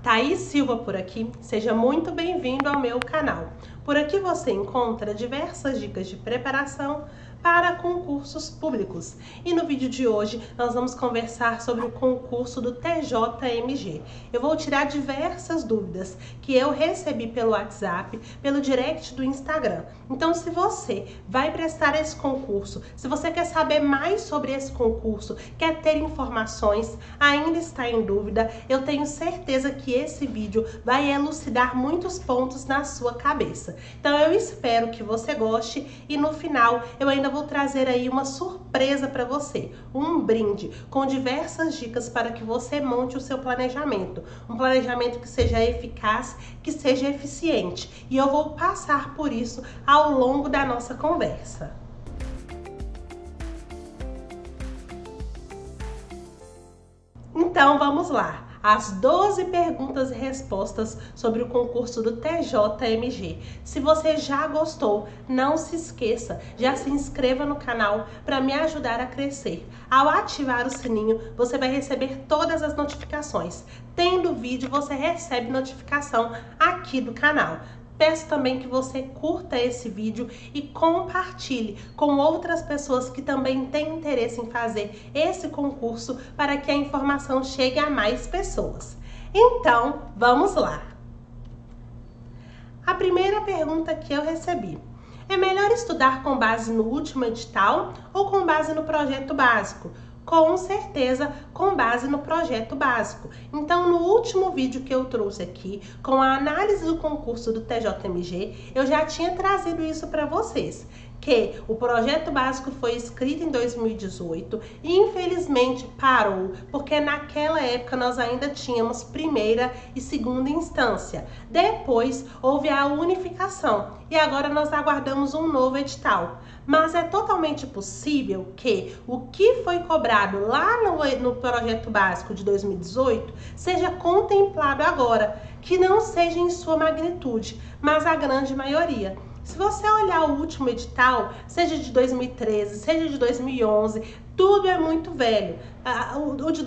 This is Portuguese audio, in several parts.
Thaís Silva por aqui, seja muito bem-vindo ao meu canal. Por aqui você encontra diversas dicas de preparação para concursos públicos. E no vídeo de hoje nós vamos conversar sobre o concurso do TJMG. Eu vou tirar diversas dúvidas que eu recebi pelo WhatsApp, pelo direct do Instagram. Então, se você vai prestar esse concurso, se você quer saber mais sobre esse concurso, quer ter informações, ainda está em dúvida, eu tenho certeza que esse vídeo vai elucidar muitos pontos na sua cabeça. Então, eu espero que você goste e no final eu ainda vou trazer aí uma surpresa para você, um brinde com diversas dicas para que você monte o seu planejamento, um planejamento que seja eficaz, que seja eficiente, e eu vou passar por isso ao longo da nossa conversa. Então vamos lá. As 12 perguntas e respostas sobre o concurso do TJMG. Se você já gostou, não se esqueça, já se inscreva no canal para me ajudar a crescer. Ao ativar o sininho, você vai receber todas as notificações. Tendo vídeo, você recebe notificação aqui do canal. Peço também que você curta esse vídeo e compartilhe com outras pessoas que também têm interesse em fazer esse concurso para que a informação chegue a mais pessoas. Então, vamos lá! A primeira pergunta que eu recebi: é melhor estudar com base no último edital ou com base no projeto básico? Com certeza, com base no projeto básico. Então, no último vídeo que eu trouxe aqui, com a análise do concurso do TJMG, eu já tinha trazido isso para vocês, que o projeto básico foi escrito em 2018 e infelizmente parou, porque naquela época nós ainda tínhamos primeira e segunda instância. Depois houve a unificação e agora nós aguardamos um novo edital. Mas é totalmente possível que o que foi cobrado lá no projeto básico de 2018 seja contemplado agora, que não seja em sua magnitude, mas a grande maioria. Se você olhar o último edital, seja de 2013, seja de 2011, tudo é muito velho. O de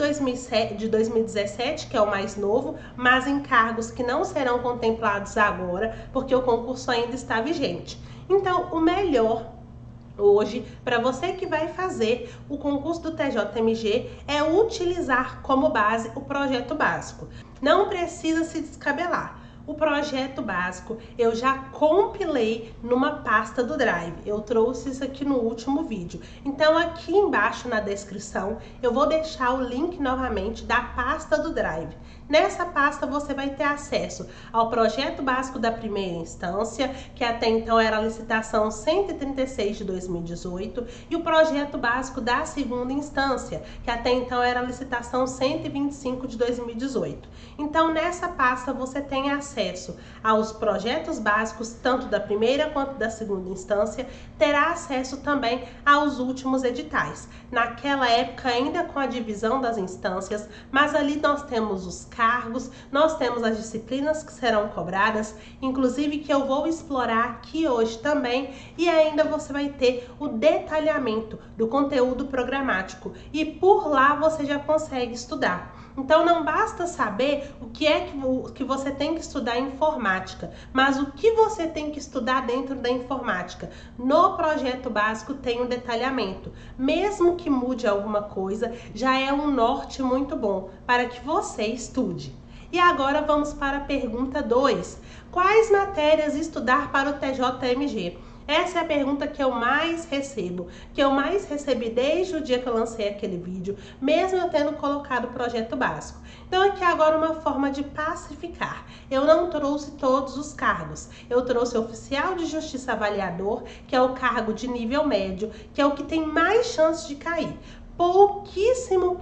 2017, que é o mais novo, mas em cargos que não serão contemplados agora, porque o concurso ainda está vigente. Então, o melhor hoje, para você que vai fazer o concurso do TJMG, é utilizar como base o projeto básico. Não precisa se descabelar. O projeto básico eu já compilei numa pasta do Drive. Eu trouxe isso aqui no último vídeo. Então aqui embaixo na descrição eu vou deixar o link novamente da pasta do Drive. Nessa pasta você vai ter acesso ao projeto básico da primeira instância, que até então era a licitação 136 de 2018, e o projeto básico da segunda instância, que até então era a licitação 125 de 2018. Então nessa pasta você tem acesso aos projetos básicos, tanto da primeira quanto da segunda instância, terá acesso também aos últimos editais. Naquela época ainda com a divisão das instâncias, mas ali nós temos os cargos, nós temos as disciplinas que serão cobradas, inclusive que eu vou explorar aqui hoje também, e ainda você vai ter o detalhamento do conteúdo programático, e por lá você já consegue estudar. Então não basta saber o que é que você tem que estudar em informática, mas o que você tem que estudar dentro da informática. No projeto básico tem um detalhamento. Mesmo que mude alguma coisa, já é um norte muito bom para que você estude. E agora vamos para a pergunta 2. Quais matérias estudar para o TJMG? Essa é a pergunta que eu mais recebo, que eu mais recebi desde o dia que eu lancei aquele vídeo, mesmo eu tendo colocado o projeto básico. Então aqui agora uma forma de pacificar. Eu não trouxe todos os cargos. Eu trouxe oficial de justiça avaliador, que é o cargo de nível médio, que é o que tem mais chance de cair. Pouquíssimo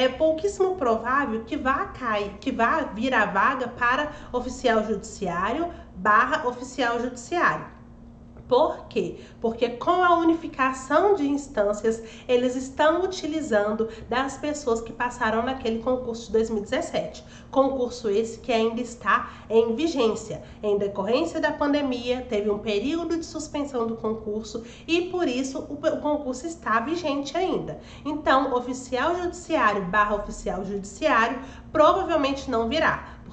provável que vá vir a vaga para oficial judiciário / oficial judiciário. Por quê? Porque com a unificação de instâncias, eles estão utilizando das pessoas que passaram naquele concurso de 2017. Concurso esse que ainda está em vigência. Em decorrência da pandemia, teve um período de suspensão do concurso e por isso o concurso está vigente ainda. Então, oficial judiciário / oficial judiciário provavelmente não virá,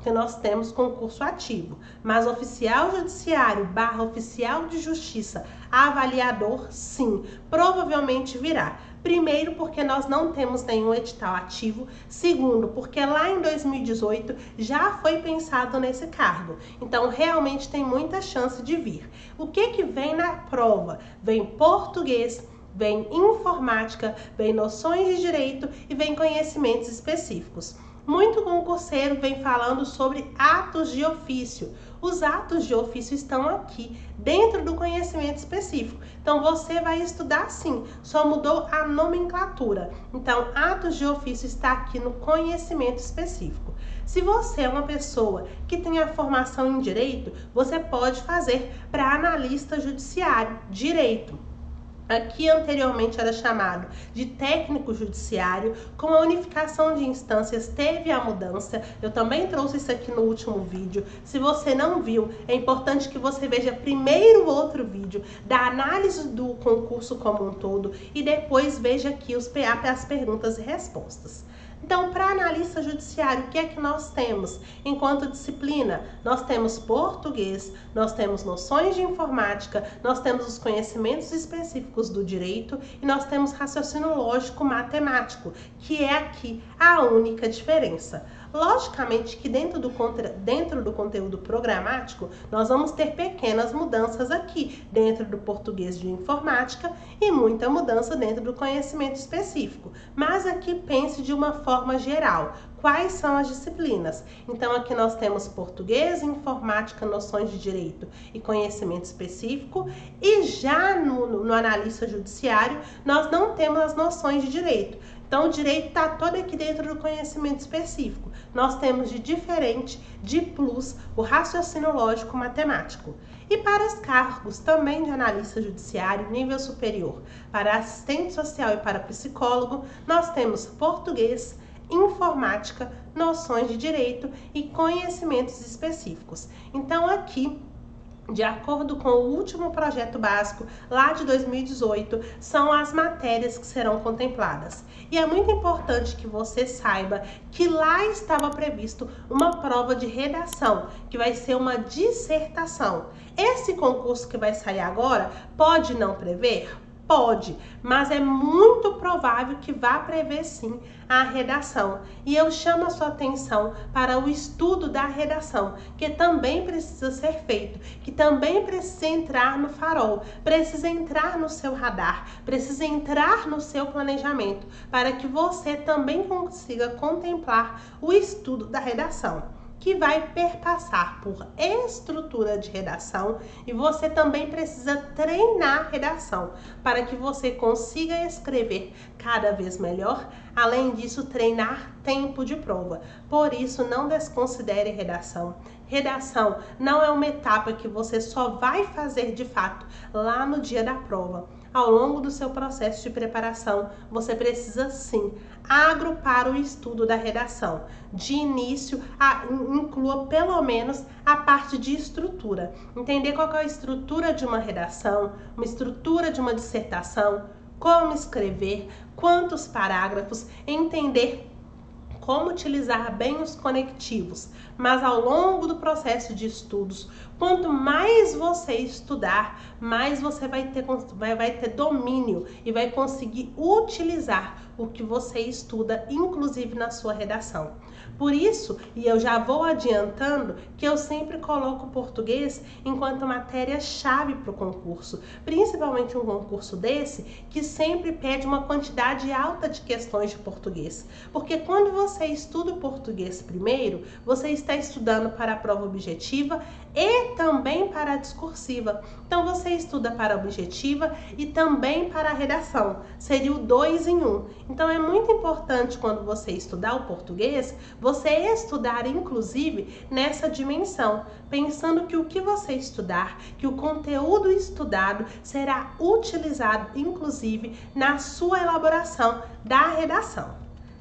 porque nós temos concurso ativo. Mas oficial judiciário / oficial de justiça, avaliador, sim, provavelmente virá. Primeiro, porque nós não temos nenhum edital ativo. Segundo, porque lá em 2018 já foi pensado nesse cargo. Então, realmente tem muita chance de vir. O que vem na prova? Vem português, vem informática, vem noções de direito e vem conhecimentos específicos. Muito concurseiro vem falando sobre atos de ofício. Os atos de ofício estão aqui, dentro do conhecimento específico. Então, você vai estudar sim, só mudou a nomenclatura. Então, atos de ofício está aqui no conhecimento específico. Se você é uma pessoa que tem a formação em direito, você pode fazer para analista judiciário, direito. Aqui anteriormente era chamado de técnico judiciário. Com a unificação de instâncias teve a mudança. Eu também trouxe isso aqui no último vídeo. Se você não viu, é importante que você veja primeiro o outro vídeo da análise do concurso como um todo e depois veja aqui as perguntas e respostas. Então, para analista judiciário, o que é que nós temos? Enquanto disciplina, nós temos português, nós temos noções de informática, nós temos os conhecimentos específicos do direito e nós temos raciocínio lógico matemático, que é aqui a única diferença. Logicamente que dentro do conteúdo programático, nós vamos ter pequenas mudanças aqui, dentro do português de informática e muita mudança dentro do conhecimento específico. Mas aqui pense de uma forma geral. Quais são as disciplinas? Então, aqui nós temos português, informática, noções de direito e conhecimento específico. E já no analista judiciário, nós não temos as noções de direito. Então, o direito está todo aqui dentro do conhecimento específico. Nós temos de diferente, de plus, o raciocínio lógico matemático. E para os cargos também de analista judiciário, nível superior, para assistente social e para psicólogo, nós temos português, informática, noções de direito e conhecimentos específicos. Então, aqui, de acordo com o último projeto básico, lá de 2018, são as matérias que serão contempladas. E é muito importante que você saiba que lá estava previsto uma prova de redação, que vai ser uma dissertação. Esse concurso que vai sair agora pode não prever? Pode, mas é muito provável que vá prever sim a redação. E eu chamo a sua atenção para o estudo da redação, que também precisa ser feito, que também precisa entrar no farol, precisa entrar no seu radar, precisa entrar no seu planejamento, para que você também consiga contemplar o estudo da redação, que vai perpassar por estrutura de redação, e você também precisa treinar redação para que você consiga escrever cada vez melhor. Além disso, treinar tempo de prova. Por isso, não desconsidere redação. Redação não é uma etapa que você só vai fazer de fato lá no dia da prova. Ao longo do seu processo de preparação, você precisa sim agrupar o estudo da redação. De início, inclua pelo menos a parte de estrutura. Entender qual é a estrutura de uma redação, uma estrutura de uma dissertação, como escrever, quantos parágrafos, entender como utilizar bem os conectivos. Mas ao longo do processo de estudos, quanto mais você estudar, mais você vai ter domínio e vai conseguir utilizar o que você estuda, inclusive na sua redação. Por isso, e eu já vou adiantando, que eu sempre coloco o português enquanto matéria-chave para o concurso, principalmente um concurso desse, que sempre pede uma quantidade alta de questões de português. Porque quando você estuda o português primeiro, você está estudando para a prova objetiva e também para a discursiva. Então, você estuda para a objetiva e também para a redação. Seria o 2 em 1. Então, é muito importante quando você estudar o português, você estudar inclusive nessa dimensão, pensando que o que você estudar, que o conteúdo estudado será utilizado inclusive na sua elaboração da redação.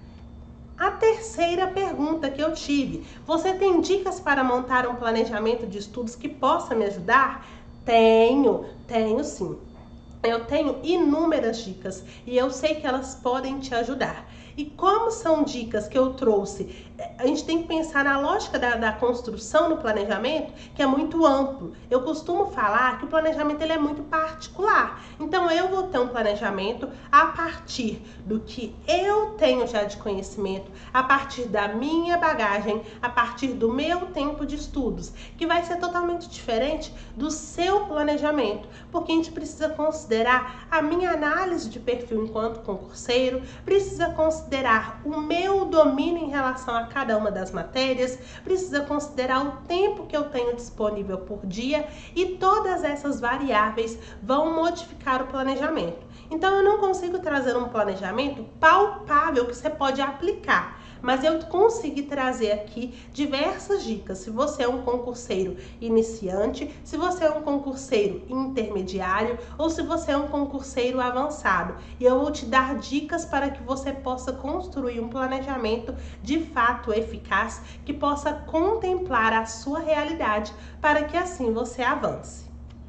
A terceira pergunta que eu tive: você tem dicas para montar um planejamento de estudos que possa me ajudar? Tenho sim. Eu tenho inúmeras dicas e eu sei que elas podem te ajudar. E como são dicas que eu trouxe a gente tem que pensar na lógica da construção no planejamento, que é muito amplo. Eu costumo falar que o planejamento ele é muito particular. Então, eu vou ter um planejamento a partir do que eu tenho já de conhecimento, a partir da minha bagagem, a partir do meu tempo de estudos, que vai ser totalmente diferente do seu planejamento, porque a gente precisa considerar a minha análise de perfil enquanto concurseiro, precisa considerar o meu domínio em relação a cada uma das matérias, precisa considerar o tempo que eu tenho disponível por dia e todas essas variáveis vão modificar o planejamento. Então, eu não consigo trazer um planejamento palpável que você pode aplicar, mas eu consegui trazer aqui diversas dicas. Se você é um concurseiro iniciante, se você é um concurseiro intermediário ou se você é um concurseiro avançado. E eu vou te dar dicas para que você possa construir um planejamento de fato eficaz que possa contemplar a sua realidade para que assim você avance.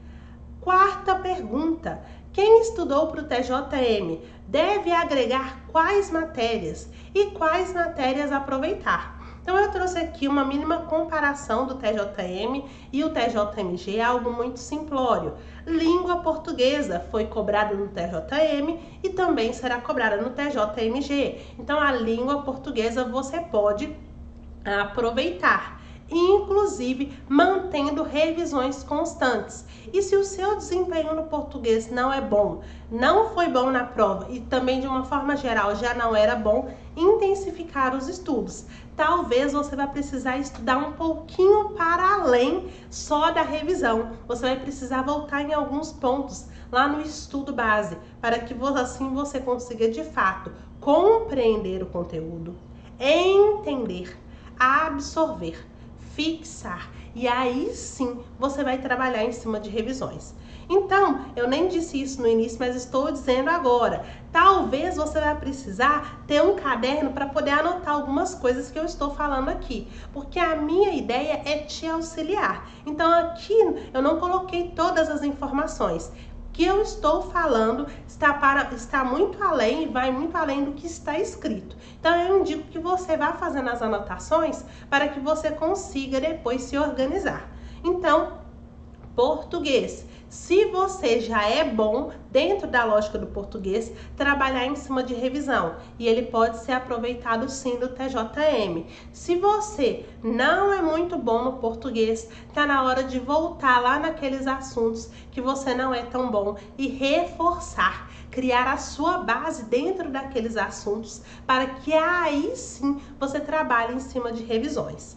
Quarta pergunta. Quem estudou para o TJM deve agregar quais matérias e quais matérias aproveitar? Então, eu trouxe aqui uma mínima comparação do TJM e o TJMG, algo muito simplório. Língua portuguesa foi cobrada no TJM e também será cobrada no TJMG. Então, a língua portuguesa você pode aproveitar, inclusive mantendo revisões constantes. E se o seu desempenho no português não é bom, não foi bom na prova e também de uma forma geral já não era bom, intensificar os estudos. Talvez você vai precisar estudar um pouquinho para além só da revisão. Você vai precisar voltar em alguns pontos lá no estudo base, para que assim você consiga de fato compreender o conteúdo, entender, absorver, fixar, e aí sim você vai trabalhar em cima de revisões. Então, eu nem disse isso no início, mas estou dizendo agora. Talvez você vai precisar ter um caderno para poder anotar algumas coisas que eu estou falando aqui, porque a minha ideia é te auxiliar. Então, aqui eu não coloquei todas as informações. O que eu estou falando está muito além e vai muito além do que está escrito. Então, eu indico que você vá fazendo as anotações para que você consiga depois se organizar. Então, português. Se você já é bom dentro da lógica do português, trabalhar em cima de revisão e ele pode ser aproveitado sim do TJM. Se você não é muito bom no português, tá na hora de voltar lá naqueles assuntos que você não é tão bom e reforçar, criar a sua base dentro daqueles assuntos para que aí sim você trabalhe em cima de revisões.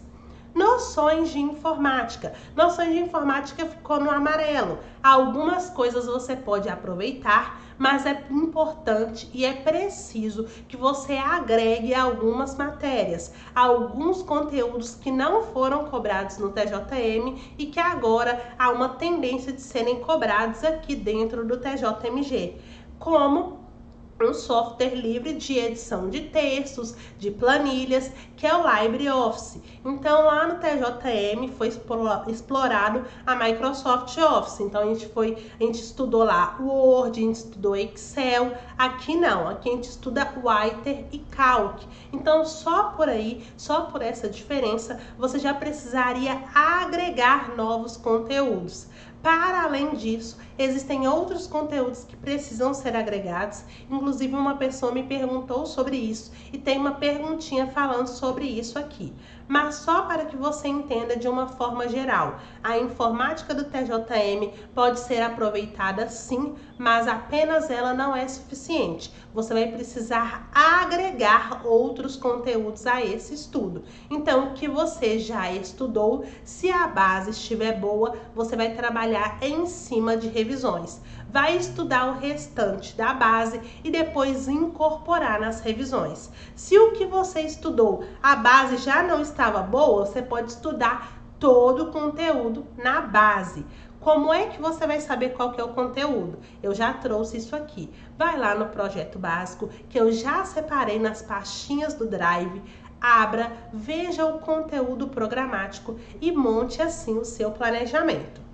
Noções de informática. Noções de informática ficou no amarelo. Algumas coisas você pode aproveitar, mas é importante e é preciso que você agregue algumas matérias, alguns conteúdos que não foram cobrados no TJM e que agora há uma tendência de serem cobrados aqui dentro do TJMG, como um software livre de edição de textos, de planilhas, que é o LibreOffice. Então, lá no TJM foi explorado a Microsoft Office. Então, a gente estudou lá o Word, a gente estudou Excel. Aqui não, aqui a gente estuda Writer e Calc. Então, só por aí, só por essa diferença, você já precisaria agregar novos conteúdos. Para além disso, existem outros conteúdos que precisam ser agregados. Inclusive, uma pessoa me perguntou sobre isso e tem uma perguntinha falando sobre isso aqui. Mas só para que você entenda de uma forma geral, a informática do TJM pode ser aproveitada sim, mas apenas ela não é suficiente. Você vai precisar agregar outros conteúdos a esse estudo. Então, o que você já estudou, se a base estiver boa, você vai trabalhar em cima de revisões. Vai estudar o restante da base e depois incorporar nas revisões. Se o que você estudou, a base já não estava boa, você pode estudar todo o conteúdo na base. Como é que você vai saber qual que é o conteúdo? Eu já trouxe isso aqui. Vai lá no projeto básico, que eu já separei nas pastinhas do Drive. Abra, veja o conteúdo programático e monte assim o seu planejamento.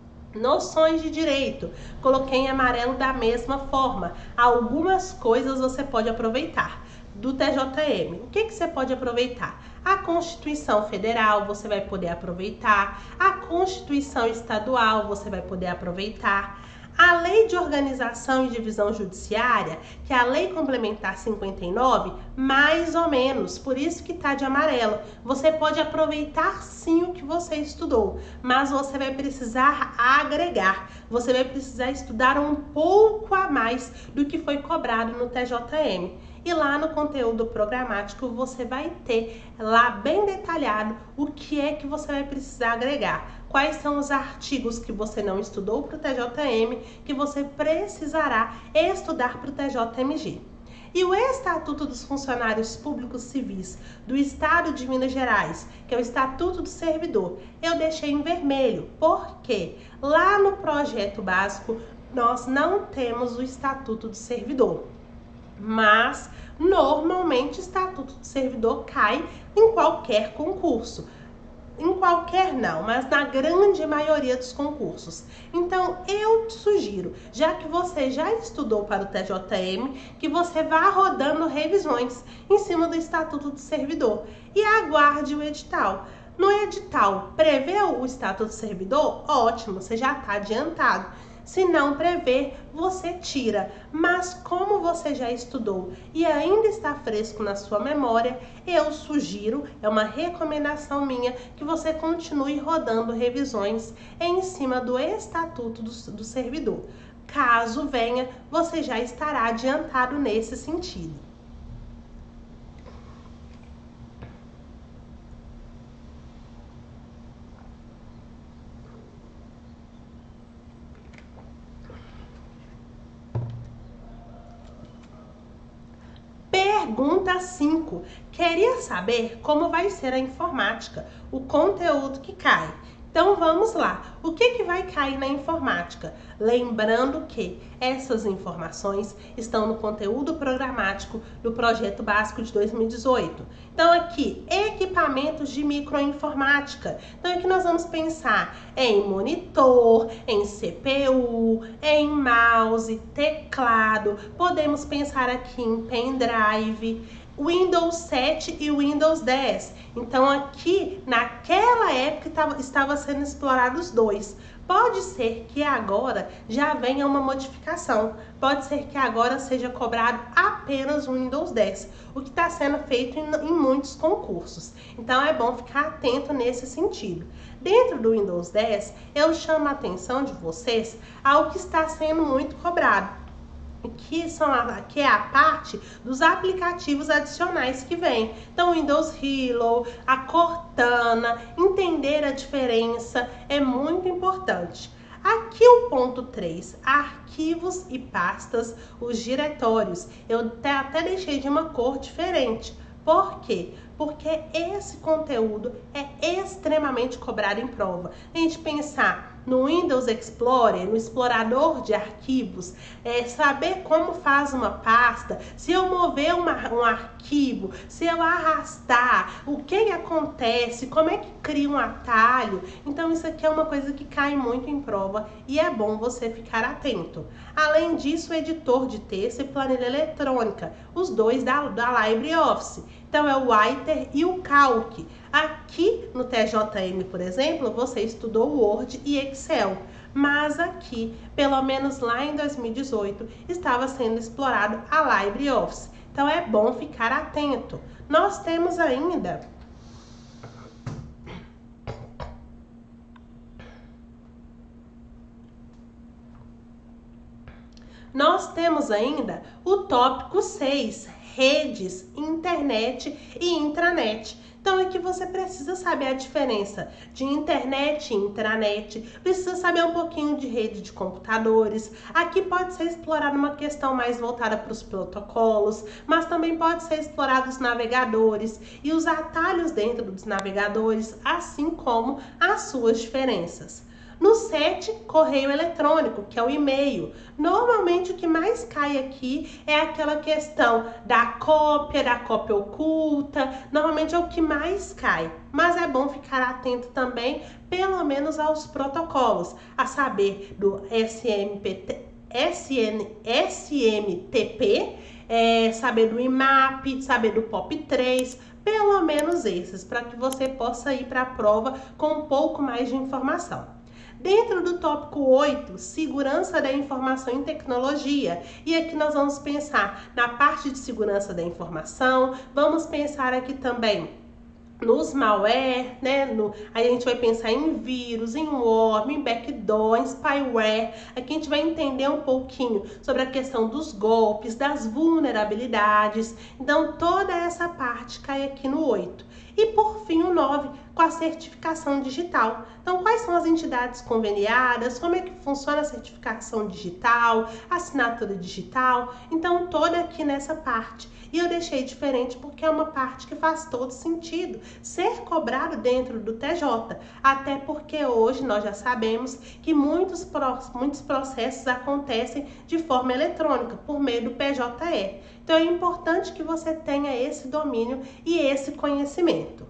Noções de direito, coloquei em amarelo da mesma forma. Algumas coisas você pode aproveitar. do TJM. O que você pode aproveitar? A Constituição Federal você vai poder aproveitar, a Constituição Estadual você vai poder aproveitar, a Lei de Organização e Divisão Judiciária, que é a Lei Complementar 59, mais ou menos, por isso que está de amarelo. Você pode aproveitar sim o que você estudou, mas você vai precisar agregar, você vai precisar estudar um pouco a mais do que foi cobrado no TJM. E lá no conteúdo programático você vai ter lá bem detalhado o que é que você vai precisar agregar. Quais são os artigos que você não estudou para o TJM que você precisará estudar para o TJMG. E o Estatuto dos Funcionários Públicos Civis do Estado de Minas Gerais, que é o Estatuto do Servidor, eu deixei em vermelho, porque lá no projeto básico nós não temos o Estatuto do Servidor. Mas normalmente o Estatuto do Servidor cai em qualquer concurso. Em qualquer não, mas na grande maioria dos concursos. Então eu te sugiro, já que você já estudou para o TJM, que você vá rodando revisões em cima do Estatuto do Servidor e aguarde o edital. No edital, preveu o Estatuto do Servidor? Ótimo, você já está adiantado. Se não prever, você tira. Mas como você já estudou e ainda está fresco na sua memória, eu sugiro, é uma recomendação minha, que você continue rodando revisões em cima do Estatuto do Servidor. Caso venha, você já estará adiantado nesse sentido. Pergunta 5. Queria saber como vai ser a informática, o conteúdo que cai. Então vamos lá. O que vai cair na informática? Lembrando que essas informações estão no conteúdo programático do Projeto Básico de 2018. Então aqui, equipamentos de microinformática. Então aqui nós vamos pensar em monitor, em CPU, em mouse, teclado. Podemos pensar aqui em pendrive, Windows 7 e Windows 10. Então aqui, naquela época, estava sendo explorados os dois. Pode ser que agora já venha uma modificação. Pode ser que agora seja cobrado apenas o Windows 10, o que está sendo feito em muitos concursos. Então é bom ficar atento nesse sentido. Dentro do Windows 10, eu chamo a atenção de vocês ao que está sendo muito cobrado, que é a parte dos aplicativos adicionais que vem. Então, Windows Hello, a Cortana, entender a diferença é muito importante. Aqui o ponto 3, arquivos e pastas, os diretórios. Eu até deixei de uma cor diferente. Por quê? Porque esse conteúdo é extremamente cobrado em prova. A gente pensar no Windows Explorer, no explorador de arquivos, saber como faz uma pasta, se eu mover um arquivo, se eu arrastar, o que acontece, como é que cria um atalho. Então isso aqui é uma coisa que cai muito em prova e é bom você ficar atento. Além disso, o editor de texto e planilha eletrônica, os dois da LibreOffice. Então é o Writer e o Calc. Aqui no TJM, por exemplo, você estudou Word e Excel, mas aqui, pelo menos lá em 2018, estava sendo explorado a LibreOffice. Então é bom ficar atento. Nós temos ainda o tópico 6, redes, internet e intranet. Então aqui você precisa saber a diferença de internet e intranet, precisa saber um pouquinho de rede de computadores. Aqui pode ser explorada uma questão mais voltada para os protocolos, mas também pode ser explorado os navegadores e os atalhos dentro dos navegadores, assim como as suas diferenças. No 7, correio eletrônico, que é o e-mail. Normalmente o que mais cai aqui é aquela questão da cópia oculta. Normalmente é o que mais cai. Mas é bom ficar atento também, pelo menos aos protocolos, a saber do SMTP, saber do IMAP, saber do POP3, pelo menos esses, para que você possa ir para a prova com um pouco mais de informação. Dentro do tópico 8, segurança da informação em tecnologia. E aqui nós vamos pensar na parte de segurança da informação, vamos pensar aqui também nos malware, né? Aí a gente vai pensar em vírus, em worm, em backdoor, em spyware. Aqui a gente vai entender um pouquinho sobre a questão dos golpes, das vulnerabilidades. Então toda essa parte cai aqui no 8. E por fim o 9, com a certificação digital. Então quais são as entidades conveniadas, como é que funciona a certificação digital, assinatura digital. Então toda aqui nessa parte. E eu deixei diferente porque é uma parte que faz todo sentido ser cobrado dentro do TJ. Até porque hoje nós já sabemos que muitos processos acontecem de forma eletrônica, por meio do PJE. Então é importante que você tenha esse domínio e esse conhecimento.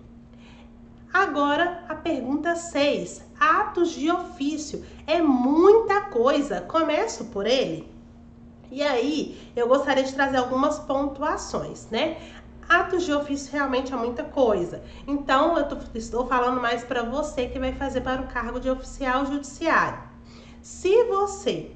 Agora a pergunta 6. Atos de ofício. É muita coisa. Começo por ele. E aí, eu gostaria de trazer algumas pontuações, né? Atos de ofício realmente é muita coisa. Então, eu estou falando mais para você que vai fazer para o cargo de oficial judiciário. Se você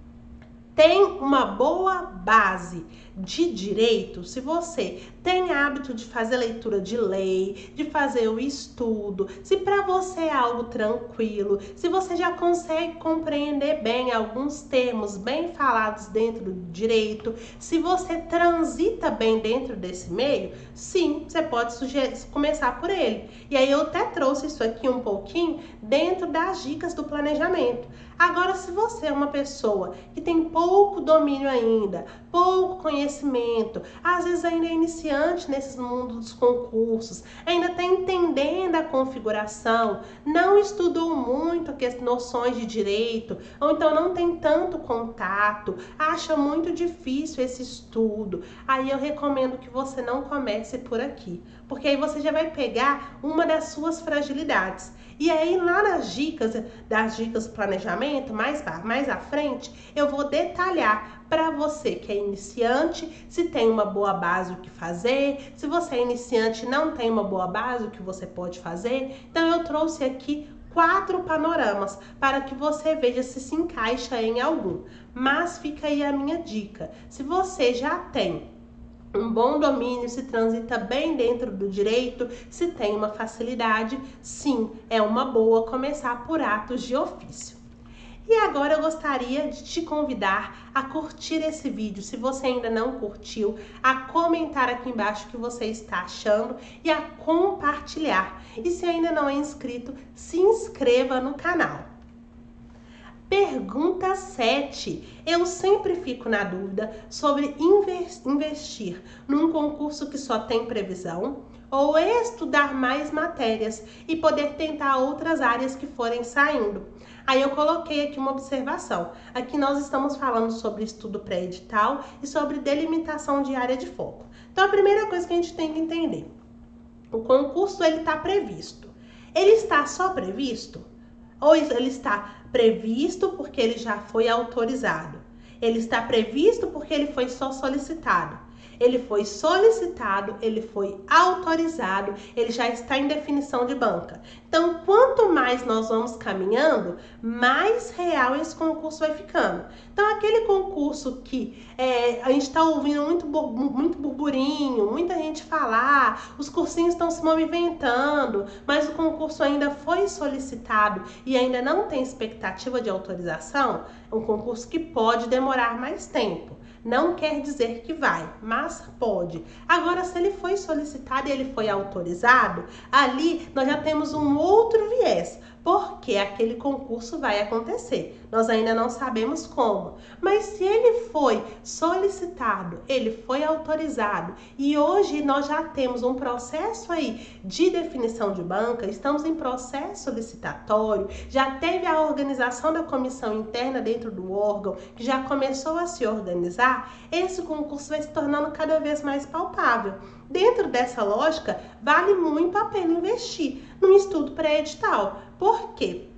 tem uma boa base de direito, se você tem hábito de fazer leitura de lei, de fazer o estudo, se para você é algo tranquilo, se você já consegue compreender bem alguns termos bem falados dentro do direito, se você transita bem dentro desse meio, sim, você pode começar por ele. E aí eu até trouxe isso aqui um pouquinho dentro das dicas do planejamento. Agora, se você é uma pessoa que tem pouco domínio ainda, pouco conhecimento, às vezes ainda é iniciante nesse mundo dos concursos, ainda está entendendo a configuração, não estudou muito as noções de direito, ou então não tem tanto contato, acha muito difícil esse estudo, aí eu recomendo que você não comece por aqui, porque aí você já vai pegar uma das suas fragilidades. E aí lá das dicas do planejamento, mais à frente, eu vou detalhar para você que é iniciante, se tem uma boa base o que fazer, se você é iniciante e não tem uma boa base o que você pode fazer. Então eu trouxe aqui 4 panoramas para que você veja se encaixa em algum. Mas fica aí a minha dica. Se você já tem um bom domínio, se transita bem dentro do direito, se tem uma facilidade, sim, é uma boa começar por atos de ofício. E agora eu gostaria de te convidar a curtir esse vídeo, se você ainda não curtiu, a comentar aqui embaixo o que você está achando e a compartilhar. E se ainda não é inscrito, se inscreva no canal. Pergunta 7. Eu sempre fico na dúvida sobre investir num concurso que só tem previsão ou estudar mais matérias e poder tentar outras áreas que forem saindo. Aí eu coloquei aqui uma observação. Aqui nós estamos falando sobre estudo pré-edital e sobre delimitação de área de foco. Então a primeira coisa que a gente tem que entender, o concurso ele está previsto. Ele está só previsto? Ou ele está previsto porque ele já foi autorizado? Ele está previsto porque ele foi só solicitado? Ele foi solicitado, ele foi autorizado, ele já está em definição de banca. Então, quanto mais nós vamos caminhando, mais real esse concurso vai ficando. Então, aquele concurso que a gente está ouvindo muito burburinho, muita gente falar, os cursinhos estão se movimentando, mas o concurso ainda foi solicitado e ainda não tem expectativa de autorização, é um concurso que pode demorar mais tempo. Não quer dizer que vai, mas pode. Agora, se ele foi solicitado e ele foi autorizado, ali nós já temos um outro viés, porque aquele concurso vai acontecer. Nós ainda não sabemos como, mas se ele foi solicitado, ele foi autorizado e hoje nós já temos um processo aí de definição de banca, estamos em processo licitatório, já teve a organização da comissão interna dentro do órgão, que já começou a se organizar, esse concurso vai se tornando cada vez mais palpável. Dentro dessa lógica, vale muito a pena investir num estudo pré-edital. Por quê?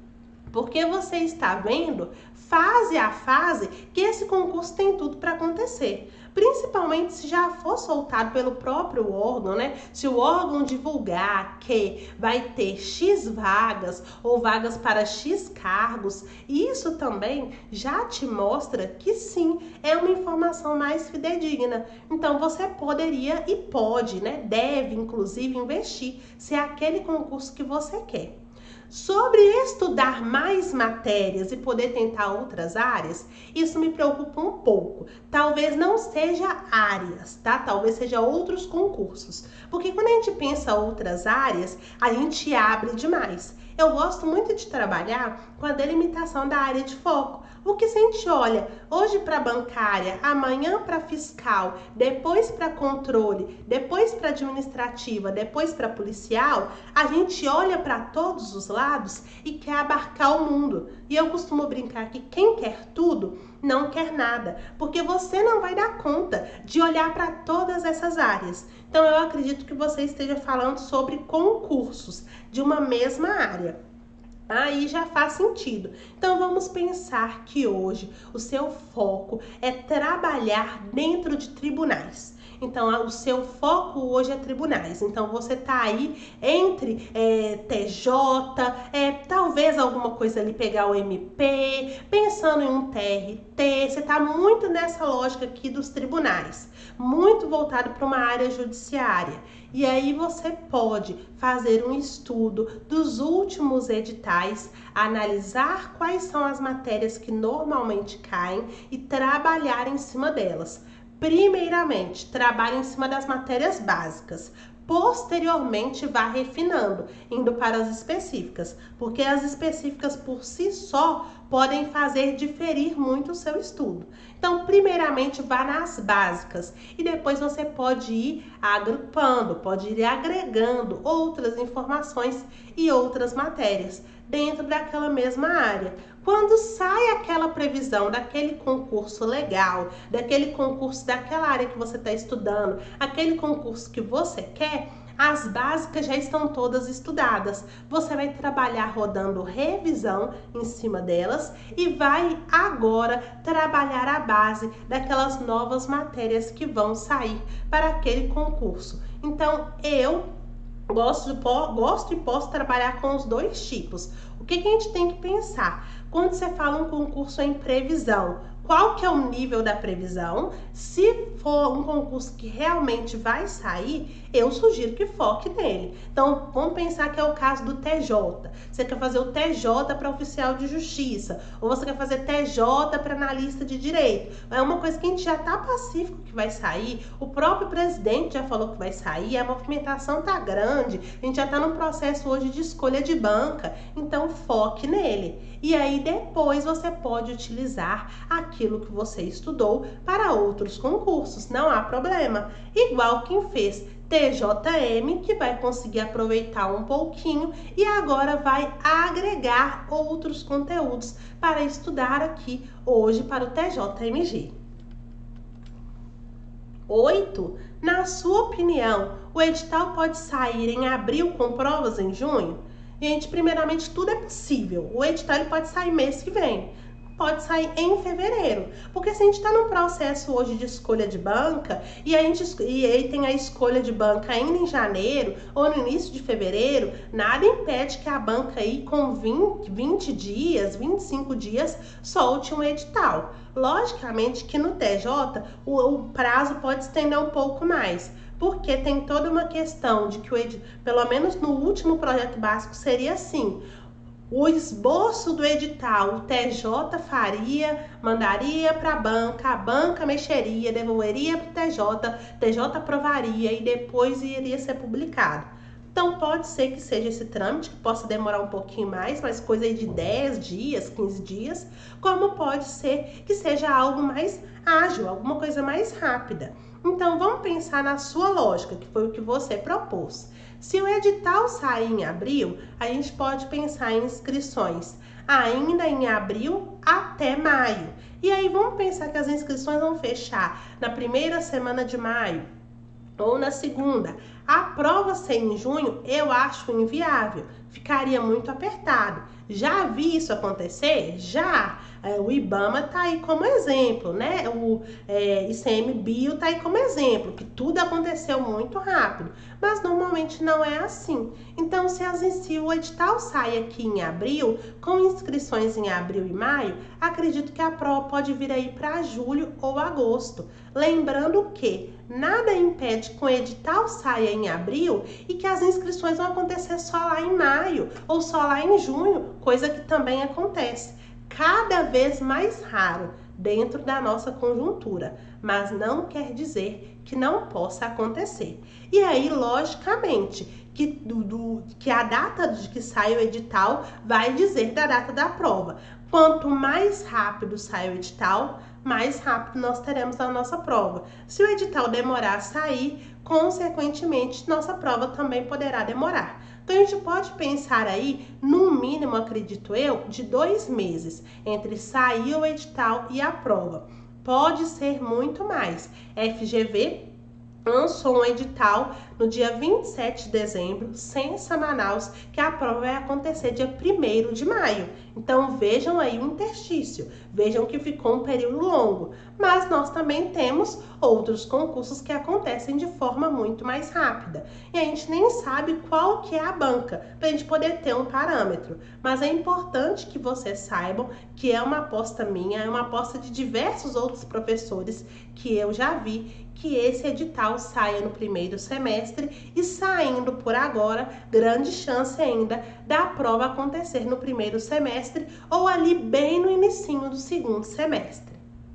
Porque você está vendo fase a fase que esse concurso tem tudo para acontecer. Principalmente se já for soltado pelo próprio órgão, né? Se o órgão divulgar que vai ter X vagas ou vagas para X cargos, isso também já te mostra que sim, é uma informação mais fidedigna. Então você poderia e pode, né? Deve inclusive investir se é aquele concurso que você quer. Sobre estudar mais matérias e poder tentar outras áreas, isso me preocupa um pouco. Talvez não seja áreas, tá? Talvez seja outros concursos. Porque quando a gente pensa outras áreas, a gente abre demais. Eu gosto muito de trabalhar com a delimitação da área de foco. Porque se a gente olha hoje para bancária, amanhã para fiscal, depois para controle, depois para administrativa, depois para policial, a gente olha para todos os lados e quer abarcar o mundo. E eu costumo brincar que quem quer tudo não quer nada, porque você não vai dar conta de olhar para todas essas áreas. Então eu acredito que você esteja falando sobre concursos de uma mesma área. Aí já faz sentido. Então vamos pensar que hoje o seu foco é trabalhar dentro de tribunais. Então o seu foco hoje é tribunais. Então você tá aí entre TJ, talvez alguma coisa ali pegar o MP, pensando em um TRT. Você tá muito nessa lógica aqui dos tribunais, muito voltado para uma área judiciária. E aí você pode fazer um estudo dos últimos editais, analisar quais são as matérias que normalmente caem e trabalhar em cima delas. Primeiramente, trabalhe em cima das matérias básicas. Posteriormente, vá refinando, indo para as específicas, porque as específicas por si só podem fazer diferir muito o seu estudo. Então, primeiramente, vá nas básicas e depois você pode ir agrupando, pode ir agregando outras informações e outras matérias dentro daquela mesma área. Quando sai aquela previsão daquele concurso legal, daquele concurso daquela área que você está estudando, aquele concurso que você quer, as básicas já estão todas estudadas. Você vai trabalhar rodando revisão em cima delas e vai agora trabalhar a base daquelas novas matérias que vão sair para aquele concurso. Então, eu gosto e posso trabalhar com os dois tipos. O que a gente tem que pensar? Quando você fala um concurso em previsão, qual que é o nível da previsão? Se for um concurso que realmente vai sair, eu sugiro que foque nele. Então, vamos pensar que é o caso do TJ. Você quer fazer o TJ para oficial de justiça, ou você quer fazer TJ para analista de direito. É uma coisa que a gente já está pacífico que vai sair, o próprio presidente já falou que vai sair, a movimentação tá grande, a gente já está no processo hoje de escolha de banca, então foque nele. E aí depois você pode utilizar aquilo que você estudou para outros concursos, não há problema. Igual quem fez TJM, que vai conseguir aproveitar um pouquinho e agora vai agregar outros conteúdos para estudar aqui hoje para o TJMG. 8. Na sua opinião, o edital pode sair em abril com provas em junho? Gente, primeiramente, tudo é possível. O edital ele pode sair mês que vem, pode sair em fevereiro. Porque se a gente está num processo hoje de escolha de banca e aí tem a escolha de banca ainda em janeiro ou no início de fevereiro, nada impede que a banca aí com 20 dias, 25 dias, solte um edital. Logicamente que no TJ o prazo pode estender um pouco mais, porque tem toda uma questão de que, pelo menos no último projeto básico, seria assim: o esboço do edital, o TJ faria, mandaria para a banca mexeria, devolveria para o TJ aprovaria e depois iria ser publicado. Então pode ser que seja esse trâmite, que possa demorar um pouquinho mais, mas coisa aí de 10 dias, 15 dias, como pode ser que seja algo mais ágil, alguma coisa mais rápida. Então vamos pensar na sua lógica, que foi o que você propôs. Se o edital sair em abril, a gente pode pensar em inscrições ainda em abril até maio. E aí vamos pensar que as inscrições vão fechar na primeira semana de maio ou na segunda. A prova ser em junho eu acho inviável, ficaria muito apertado. Já vi isso acontecer? Já. O IBAMA tá aí como exemplo, né? O ICMBio tá aí como exemplo, que tudo aconteceu muito rápido, mas normalmente não é assim. Então, se o edital sai aqui em abril, com inscrições em abril e maio, acredito que a prova pode vir aí para julho ou agosto. Lembrando que nada impede que o edital saia em abril e que as inscrições vão acontecer só lá em maio ou só lá em junho, coisa que também acontece. Cada vez mais raro dentro da nossa conjuntura, mas não quer dizer que não possa acontecer. E aí, logicamente, que a data de que sai o edital vai dizer da data da prova. Quanto mais rápido sai o edital, mais rápido nós teremos a nossa prova. Se o edital demorar a sair, consequentemente, nossa prova também poderá demorar. Então, a gente pode pensar aí, no mínimo, acredito eu, de 2 meses entre sair o edital e a prova. Pode ser muito mais. FGV lançou um edital no dia 27 de dezembro, Sensa Manaus, que a prova vai acontecer dia 1º de maio. Então vejam aí o interstício, vejam que ficou um período longo. Mas nós também temos outros concursos que acontecem de forma muito mais rápida. E a gente nem sabe qual que é a banca, para a gente poder ter um parâmetro. Mas é importante que vocês saibam que é uma aposta minha, é uma aposta de diversos outros professores que eu já vi, que esse edital saia no 1º semestre e saindo por agora, grande chance ainda da prova acontecer no 1º semestre ou ali bem no inicinho do 2º semestre.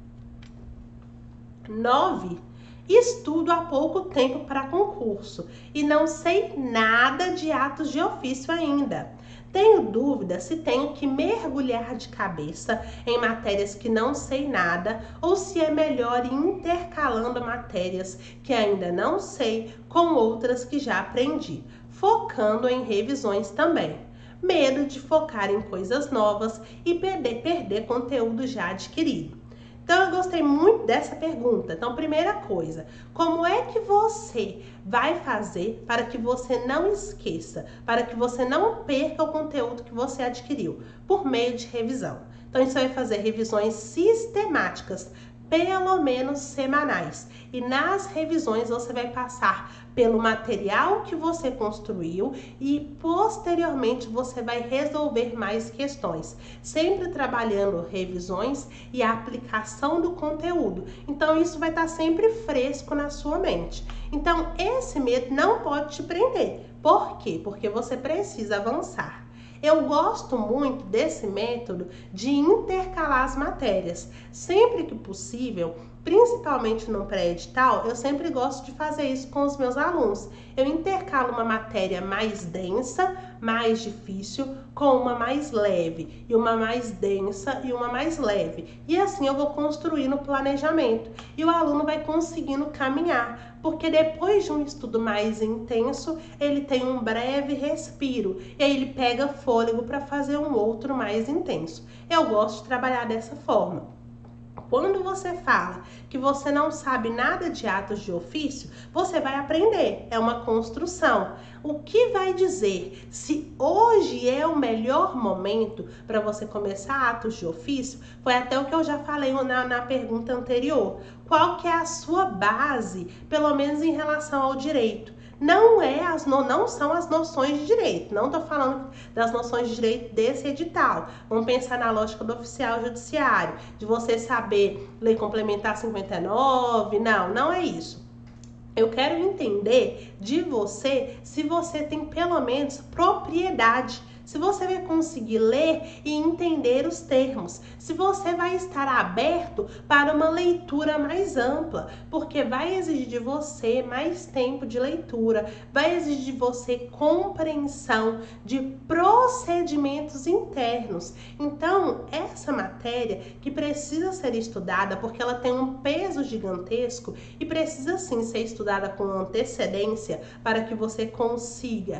9. Estudo há pouco tempo para concurso e não sei nada de atos de ofício ainda. Tenho dúvida se tenho que mergulhar de cabeça em matérias que não sei nada ou se é melhor ir intercalando matérias que ainda não sei com outras que já aprendi, focando em revisões também. Medo de focar em coisas novas e perder conteúdo já adquirido. Então, eu gostei muito dessa pergunta. Então, primeira coisa, como é que você vai fazer para que você não esqueça, para que você não perca o conteúdo que você adquiriu? Por meio de revisão. Então, você vai fazer revisões sistemáticas, pelo menos semanais. E nas revisões você vai passar pelo material que você construiu e posteriormente você vai resolver mais questões, sempre trabalhando revisões e a aplicação do conteúdo. Então isso vai estar sempre fresco na sua mente. Então esse medo não pode te prender. Por quê? Porque você precisa avançar. Eu gosto muito desse método de intercalar as matérias. Sempre que possível, principalmente no pré-edital, eu sempre gosto de fazer isso com os meus alunos. Eu intercalo uma matéria mais densa, mais difícil, com uma mais leve, e uma mais densa e uma mais leve. E assim eu vou construindo o planejamento e o aluno vai conseguindo caminhar, porque depois de um estudo mais intenso, ele tem um breve respiro e aí ele pega fôlego para fazer um outro mais intenso. Eu gosto de trabalhar dessa forma. Quando você fala que você não sabe nada de atos de ofício, você vai aprender, é uma construção. O que vai dizer se hoje é o melhor momento para você começar atos de ofício, foi até o que eu já falei na pergunta anterior. Qual que é a sua base, pelo menos em relação ao direito? Não são as noções de direito, não estou falando das noções de direito desse edital. Vamos pensar na lógica do oficial judiciário, de você saber lei complementar 59, não é isso. Eu quero entender de você se você tem pelo menos propriedade, se você vai conseguir ler e entender os termos, se você vai estar aberto para uma leitura mais ampla, porque vai exigir de você mais tempo de leitura, vai exigir de você compreensão de procedimentos internos. Então, essa matéria que precisa ser estudada, porque ela tem um peso gigantesco e precisa sim ser estudada com antecedência para que você consiga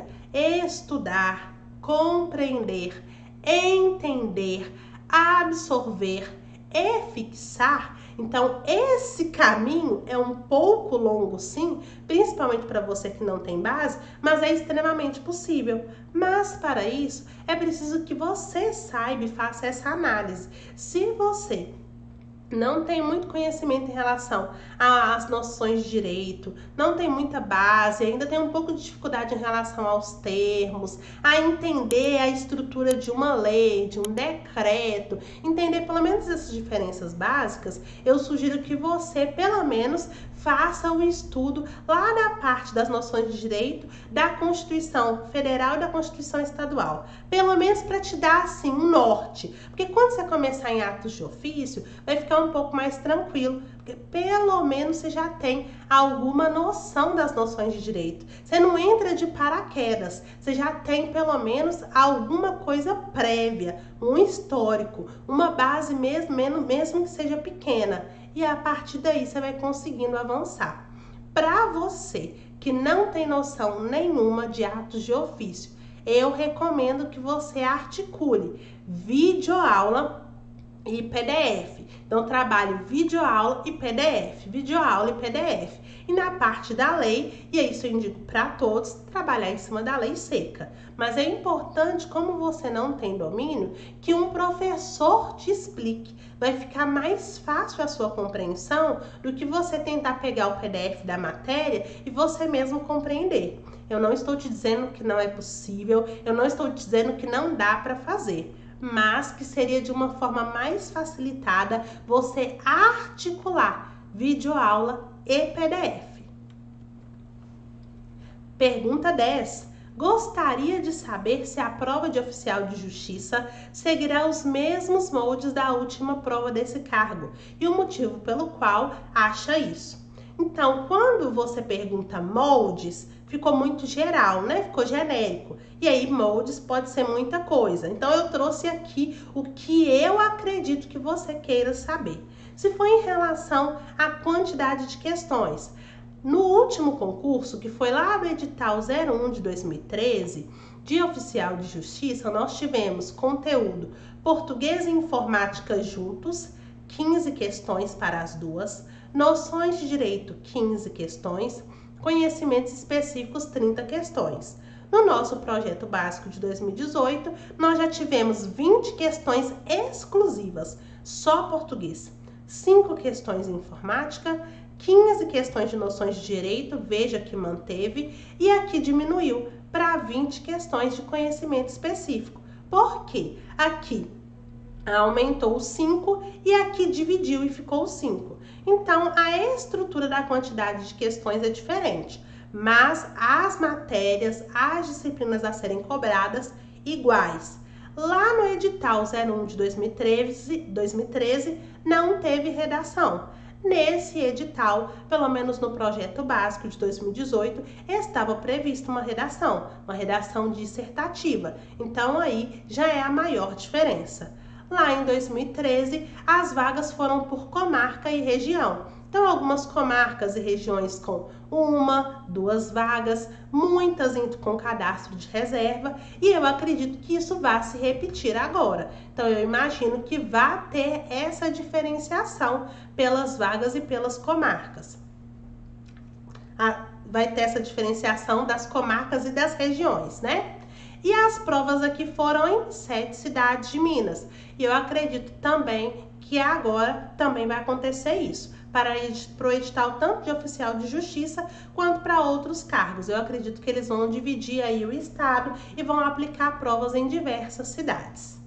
estudar, compreender, entender, absorver, e fixar. Então, esse caminho é um pouco longo, sim, principalmente para você que não tem base, mas é extremamente possível. Mas, para isso, é preciso que você saiba e faça essa análise. Se você não tem muito conhecimento em relação às noções de direito, não tem muita base, ainda tem um pouco de dificuldade em relação aos termos, a entender a estrutura de uma lei, de um decreto, entender pelo menos essas diferenças básicas, eu sugiro que você, pelo menos, faça o estudo lá na parte das noções de direito da Constituição Federal e da Constituição Estadual. Pelo menos para te dar, assim, um norte. Porque quando você começar em atos de ofício, vai ficar um pouco mais tranquilo. Porque pelo menos você já tem alguma noção das noções de direito. Você não entra de paraquedas. Você já tem, pelo menos, alguma coisa prévia, um histórico, uma base mesmo que seja pequena. E a partir daí você vai conseguindo avançar. Para você que não tem noção nenhuma de atos de ofício, eu recomendo que você articule videoaula e PDF. Então, trabalhe videoaula e PDF, videoaula e PDF. E na parte da lei, e isso eu indico para todos, trabalhar em cima da lei seca. Mas é importante, como você não tem domínio, que um professor te explique. Vai ficar mais fácil a sua compreensão do que você tentar pegar o PDF da matéria e você mesmo compreender. Eu não estou te dizendo que não é possível, eu não estou te dizendo que não dá para fazer, mas que seria de uma forma mais facilitada você articular videoaula e PDF. Pergunta 10. Gostaria de saber se a prova de oficial de justiça seguirá os mesmos moldes da última prova desse cargo e o motivo pelo qual acha isso. Então, quando você pergunta moldes, ficou muito geral, né? Ficou genérico. E aí, moldes pode ser muita coisa. Então, eu trouxe aqui o que eu acredito que você queira saber. Se for em relação à quantidade de questões, no último concurso, que foi lá no edital 01 de 2013, de oficial de justiça, nós tivemos conteúdo português e informática juntos, 15 questões para as duas, noções de direito, 15 questões, conhecimentos específicos, 30 questões. No nosso projeto básico de 2018, nós já tivemos 20 questões exclusivas, só português, 5 questões em informática, 15 questões de noções de direito, veja que manteve, e aqui diminuiu para 20 questões de conhecimento específico. Por quê? Aqui aumentou 5 e aqui dividiu e ficou 5. Então, a estrutura da quantidade de questões é diferente, mas as matérias, as disciplinas a serem cobradas, iguais. Lá no edital 01 de 2013 não teve redação. Nesse edital, pelo menos no projeto básico de 2018, estava prevista uma redação dissertativa. Então, aí já é a maior diferença. Lá em 2013, as vagas foram por comarca e região. Então, algumas comarcas e regiões com 1, 2 vagas, muitas com cadastro de reserva, e eu acredito que isso vai se repetir agora. Então, eu imagino que vai ter essa diferenciação pelas vagas e pelas comarcas. Vai ter essa diferenciação das comarcas e das regiões, né? E as provas aqui foram em 7 cidades de Minas. E eu acredito também que agora também vai acontecer isso, para o edital tanto de oficial de justiça quanto para outros cargos. Eu acredito que eles vão dividir aí o estado e vão aplicar provas em diversas cidades.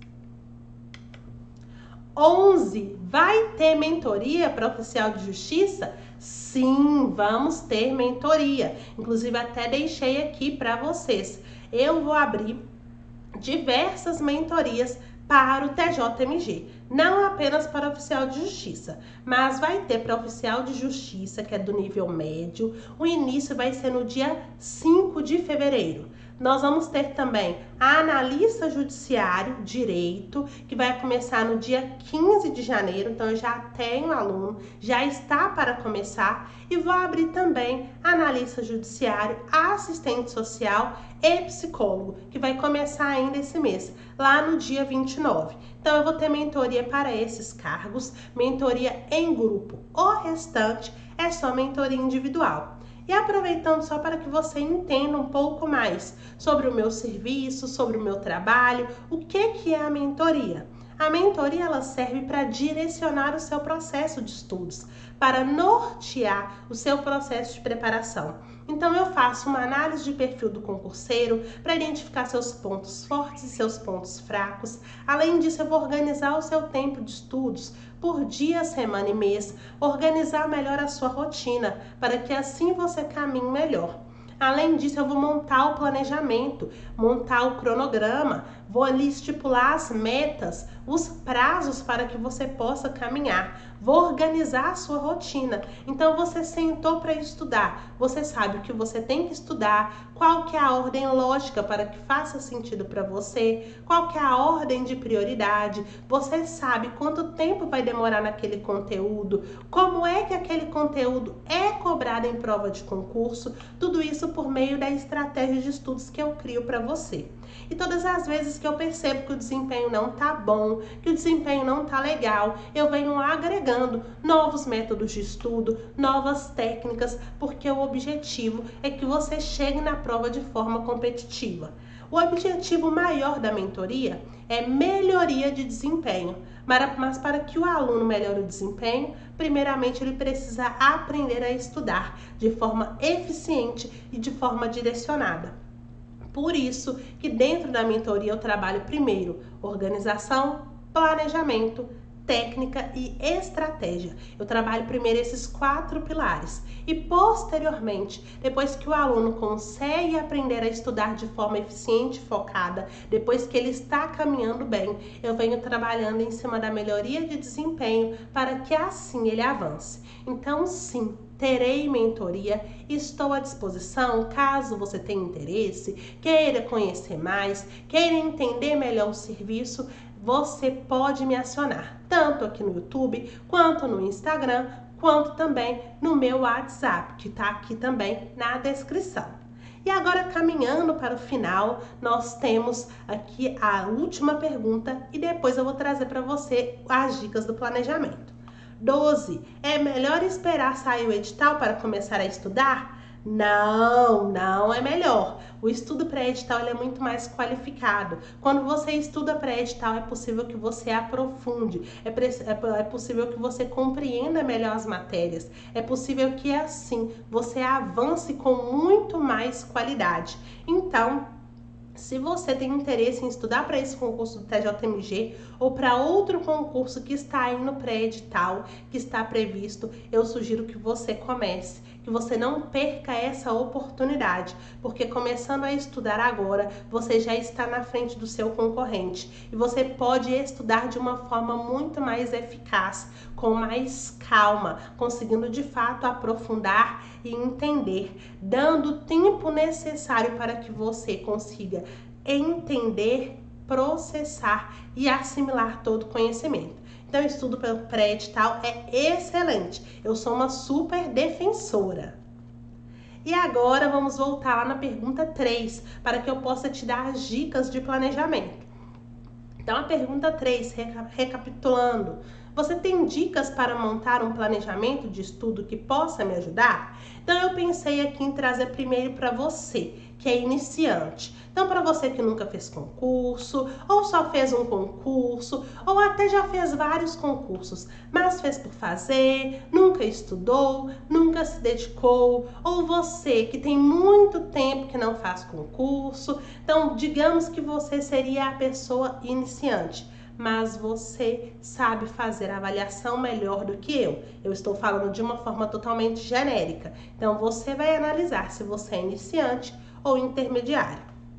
11. Vai ter mentoria para oficial de justiça? Sim, vamos ter mentoria. Inclusive, até deixei aqui para vocês. Eu vou abrir diversas mentorias para o TJMG, não apenas para oficial de justiça, mas vai ter para oficial de justiça, que é do nível médio. O início vai ser no dia 5 de fevereiro. Nós vamos ter também a analista judiciário, direito, que vai começar no dia 15 de janeiro. Então, eu já tenho aluno, já está para começar. E vou abrir também analista judiciário, assistente social e psicólogo, que vai começar ainda esse mês, lá no dia 29. Então, eu vou ter mentoria para esses cargos, mentoria em grupo. O restante é só mentoria individual. E aproveitando só para que você entenda um pouco mais sobre o meu serviço, sobre o meu trabalho, o que é a mentoria? A mentoria ela serve para direcionar o seu processo de estudos, para nortear o seu processo de preparação. Então eu faço uma análise de perfil do concurseiro para identificar seus pontos fortes e seus pontos fracos. Além disso, eu vou organizar o seu tempo de estudos por dia, semana e mês, organizar melhor a sua rotina, para que assim você caminhe melhor. Além disso, eu vou montar o planejamento, montar o cronograma, vou ali estipular as metas, os prazos para que você possa caminhar. Vou organizar a sua rotina. Então, você sentou para estudar, você sabe o que você tem que estudar, qual que é a ordem lógica para que faça sentido para você, qual que é a ordem de prioridade, você sabe quanto tempo vai demorar naquele conteúdo, como é que aquele conteúdo é cobrado em prova de concurso, tudo isso por meio da estratégia de estudos que eu crio para você. E todas as vezes que eu percebo que o desempenho não tá bom, que o desempenho não tá legal, eu venho agregando novos métodos de estudo, novas técnicas, porque o objetivo é que você chegue na prova de forma competitiva. O objetivo maior da mentoria é melhoria de desempenho, mas para que o aluno melhore o desempenho, primeiramente ele precisa aprender a estudar de forma eficiente e de forma direcionada. Por isso que dentro da mentoria eu trabalho primeiro organização, planejamento, técnica e estratégia. Eu trabalho primeiro esses 4 pilares e posteriormente, depois que o aluno consegue aprender a estudar de forma eficiente e focada, depois que ele está caminhando bem, eu venho trabalhando em cima da melhoria de desempenho para que assim ele avance. Então, sim, terei mentoria, estou à disposição caso você tenha interesse, queira conhecer mais, queira entender melhor o serviço, você pode me acionar, tanto aqui no YouTube, quanto no Instagram, quanto também no meu WhatsApp, que está aqui também na descrição. E agora, caminhando para o final, nós temos aqui a última pergunta e depois eu vou trazer para você as dicas do planejamento. 12. É melhor esperar sair o edital para começar a estudar? Não é melhor. O estudo pré-edital é muito mais qualificado. Quando você estuda pré-edital, é possível que você aprofunde, é possível que você compreenda melhor as matérias, é possível que assim você avance com muito mais qualidade. Então, se você tem interesse em estudar para esse concurso do TJMG ou para outro concurso que está aí no pré-edital, que está previsto, eu sugiro que você comece, que você não perca essa oportunidade, porque começando a estudar agora, você já está na frente do seu concorrente e você pode estudar de uma forma muito mais eficaz, com mais calma, conseguindo de fato aprofundar e entender, dando o tempo necessário para que você consiga entender, processar e assimilar todo o conhecimento. Então, o estudo pelo pré-edital é excelente. Eu sou uma super defensora. E agora vamos voltar lá na pergunta 3, para que eu possa te dar as dicas de planejamento. Então, a pergunta 3, recapitulando, você tem dicas para montar um planejamento de estudo que possa me ajudar? Então, eu pensei aqui em trazer primeiro para você, que é iniciante. Então, para você que nunca fez concurso, ou só fez um concurso, ou até já fez vários concursos, mas fez por fazer, nunca estudou, nunca se dedicou, ou você que tem muito tempo que não faz concurso, então digamos que você seria a pessoa iniciante, mas você sabe fazer a avaliação melhor do que eu. Eu estou falando de uma forma totalmente genérica. Então, você vai analisar se você é iniciante ou intermediário.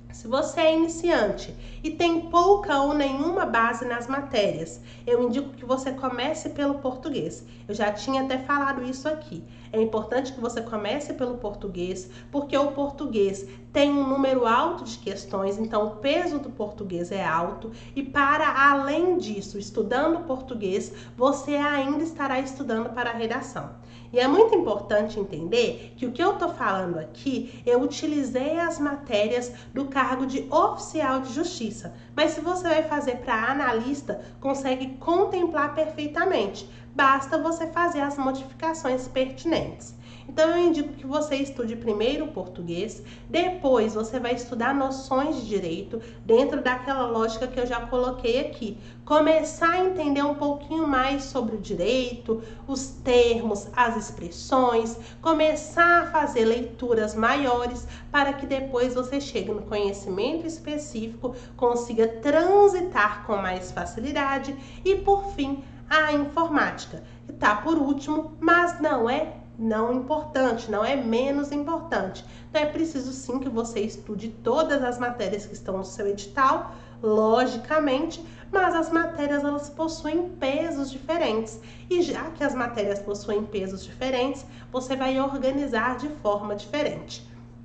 Se você é iniciante e tem pouca ou nenhuma base nas matérias, eu indico que você comece pelo português. Eu já tinha até falado isso aqui. É importante que você comece pelo português, porque o português tem um número alto de questões, então o peso do português é alto. E para além disso, estudando português, você ainda estará estudando para a redação. E é muito importante entender que o que eu estou falando aqui, eu utilizei as matérias do cargo de oficial de justiça. Mas se você vai fazer para analista, consegue contemplar perfeitamente. Basta você fazer as modificações pertinentes. Então eu indico que você estude primeiro o português, depois você vai estudar noções de direito, dentro daquela lógica que eu já coloquei aqui. Começar a entender um pouquinho mais sobre o direito, os termos, as expressões, começar a fazer leituras maiores para que depois você chegue no conhecimento específico, consiga transitar com mais facilidade e, por fim, a informática, que está por último, mas não importante, não é menos importante. Então é preciso sim que você estude todas as matérias que estão no seu edital, logicamente, mas as matérias elas possuem pesos diferentes. E já que as matérias possuem pesos diferentes, você vai organizar de forma diferente.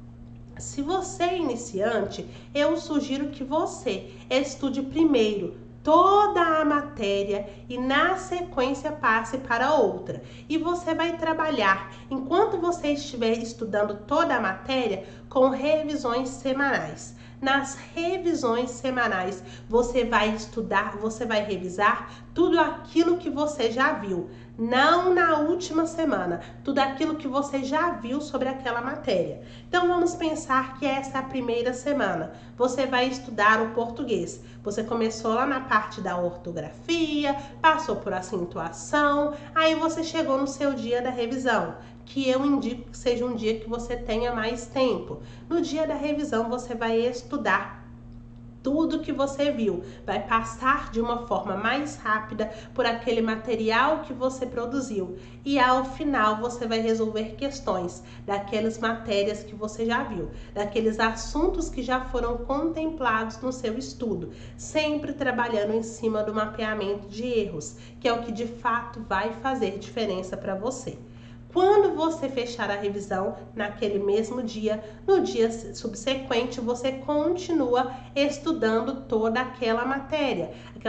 Se você é iniciante, eu sugiro que você estude primeiro toda a matéria e na sequência passe para outra. E você vai trabalhar, enquanto você estiver estudando toda a matéria, com revisões semanais. Nas revisões semanais, você vai estudar, você vai revisar tudo aquilo que você já viu. Não na última semana, tudo aquilo que você já viu sobre aquela matéria. Então vamos pensar que essa é a primeira semana. Você vai estudar o português. Você começou lá na parte da ortografia, passou por acentuação, aí você chegou no seu dia da revisão, que eu indico que seja um dia que você tenha mais tempo. No dia da revisão você vai estudar tudo que você viu, vai passar de uma forma mais rápida por aquele material que você produziu e ao final você vai resolver questões daquelas matérias que você já viu, daqueles assuntos que já foram contemplados no seu estudo, sempre trabalhando em cima do mapeamento de erros, que é o que de fato vai fazer diferença para você. Quando você fechar a revisão naquele mesmo dia, no dia subsequente você continua estudando toda aquela matéria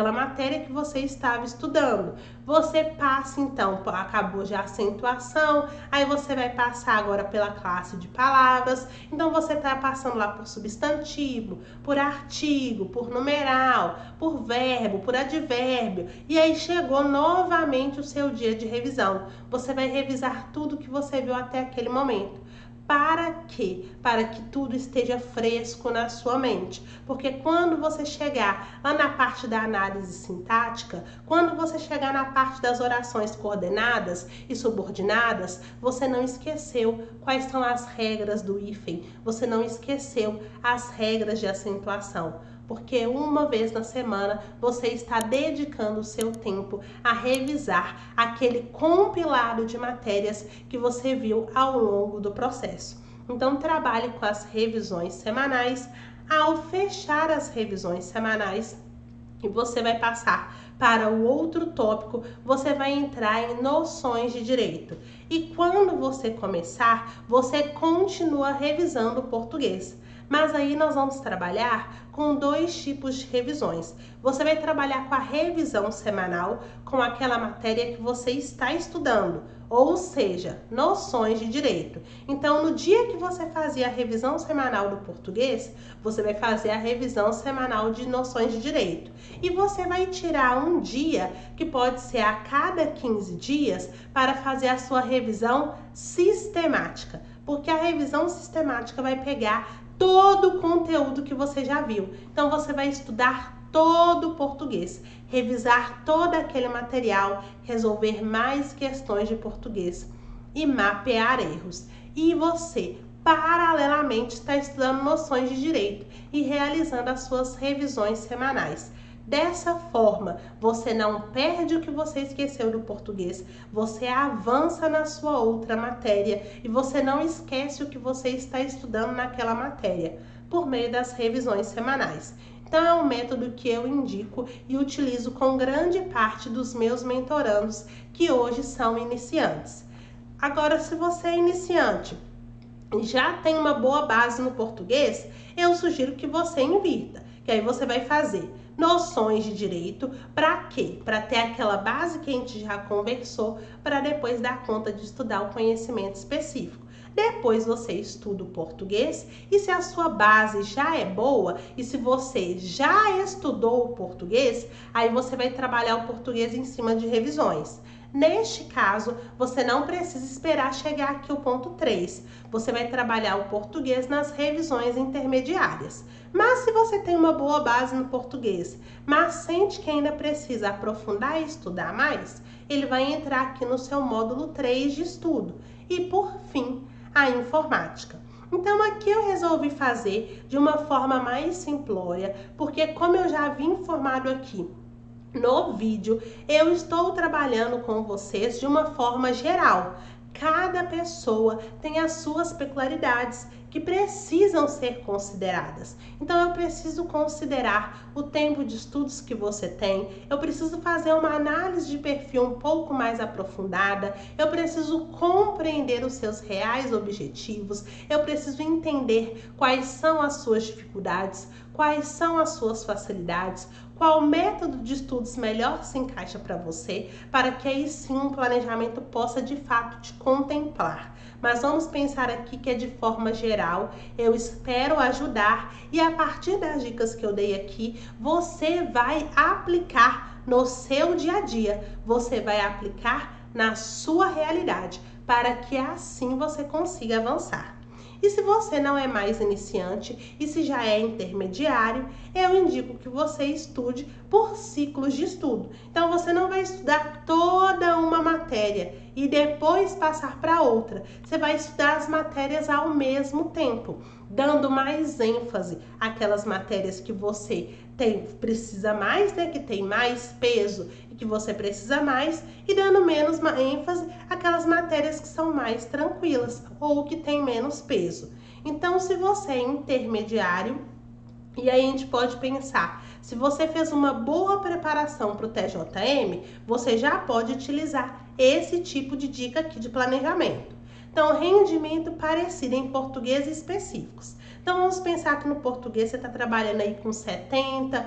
que você estava estudando. Você passa então, acabou já a acentuação, aí você vai passar agora pela classe de palavras, então você está passando lá por substantivo, por artigo, por numeral, por verbo, por advérbio, e aí chegou novamente o seu dia de revisão. Você vai revisar tudo que você viu até aquele momento. Para quê? Para que tudo esteja fresco na sua mente. Porque quando você chegar lá na parte da análise sintática, quando você chegar na parte das orações coordenadas e subordinadas, você não esqueceu quais são as regras do hífen, você não esqueceu as regras de acentuação. Porque uma vez na semana você está dedicando o seu tempo a revisar aquele compilado de matérias que você viu ao longo do processo. Então trabalhe com as revisões semanais. Ao fechar as revisões semanais, e você vai passar para o outro tópico, você vai entrar em noções de direito. E quando você começar, você continua revisando o português. Mas aí nós vamos trabalhar com dois tipos de revisões. Você vai trabalhar com a revisão semanal, com aquela matéria que você está estudando, ou seja, noções de direito. Então, no dia que você fazia a revisão semanal do português, você vai fazer a revisão semanal de noções de direito. E você vai tirar um dia, que pode ser a cada 15 dias, para fazer a sua revisão sistemática. Porque a revisão sistemática vai pegar todo o conteúdo que você já viu. Então você vai estudar todo o português, revisar todo aquele material, resolver mais questões de português e mapear erros. E você, paralelamente, está estudando noções de direito e realizando as suas revisões semanais. Dessa forma, você não perde o que você esqueceu do português, você avança na sua outra matéria e você não esquece o que você está estudando naquela matéria. por meio das revisões semanais. Então, é um método que eu indico e utilizo com grande parte dos meus mentorandos que hoje são iniciantes. Agora, se você é iniciante e já tem uma boa base no português, eu sugiro que você invirta, que aí você vai fazer noções de direito. Para quê? Para ter aquela base que a gente já conversou, para depois dar conta de estudar o conhecimento específico. Depois você estuda o português e se a sua base já é boa e se você já estudou o português, aí você vai trabalhar o português em cima de revisões. Neste caso, você não precisa esperar chegar aqui o ponto 3. Você vai trabalhar o português nas revisões intermediárias. Mas se você tem uma boa base no português, mas sente que ainda precisa aprofundar e estudar mais, ele vai entrar aqui no seu módulo 3 de estudo. E por fim, a informática. Então aqui eu resolvi fazer de uma forma mais simplória, porque como eu já havia informado aqui no vídeo, eu estou trabalhando com vocês de uma forma geral. Cada pessoa tem as suas peculiaridades que precisam ser consideradas. Então eu preciso considerar o tempo de estudos que você tem, eu preciso fazer uma análise de perfil um pouco mais aprofundada, eu preciso compreender os seus reais objetivos, eu preciso entender quais são as suas dificuldades, quais são as suas facilidades, qual método de estudos melhor se encaixa para você, para que aí sim um planejamento possa de fato te contemplar. Mas vamos pensar aqui que é de forma geral, eu espero ajudar e a partir das dicas que eu dei aqui, você vai aplicar no seu dia a dia, você vai aplicar na sua realidade, para que assim você consiga avançar. E se você não é mais iniciante e se já é intermediário, eu indico que você estude por ciclos de estudo. Então você não vai estudar toda uma matéria e depois passar para outra. Você vai estudar as matérias ao mesmo tempo, dando mais ênfase àquelas matérias que você precisa mais, né, que tem mais peso e que você precisa mais, e dando menos ênfase àquelas matérias que são mais tranquilas ou que tem menos peso. Então, se você é intermediário, e aí a gente pode pensar, se você fez uma boa preparação para o TJM, você já pode utilizar esse tipo de dica aqui de planejamento. Então, rendimento parecido em português específicos. Então, vamos pensar que no português você está trabalhando aí com 70%,